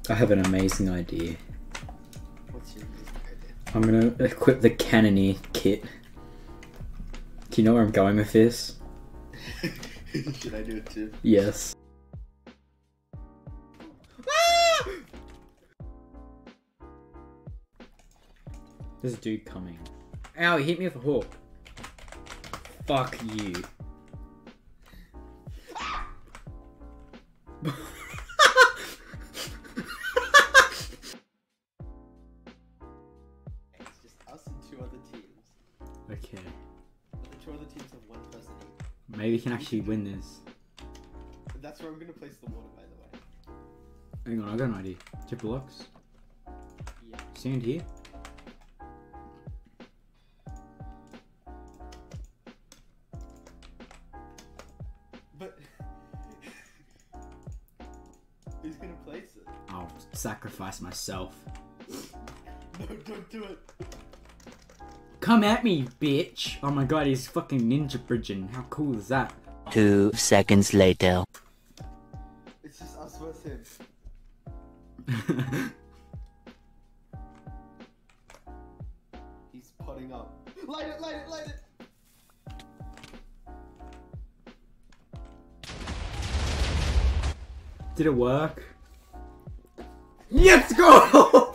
I have an amazing idea. What's your amazing idea? I'm gonna equip the Cannoneer kit. Do you know where I'm going with this? Should I do it too? Yes. There's a dude coming. Ow, he hit me with a hook. Fuck you. It's just us and 2 other teams. Okay. But the 2 other teams have 1 person each. Maybe we can actually win this. And that's where I'm gonna place the water, by the way. Hang on, I got an idea. 2 blocks. Yeah. Stand here. But who's gonna place it? I'll sacrifice myself. No, don't do it. Come at me, bitch! Oh my god, he's fucking ninja bridging. How cool is that? 2 seconds later. It's just us versus him. He's putting up. Light it, light it, light it! Did it work? Let's go!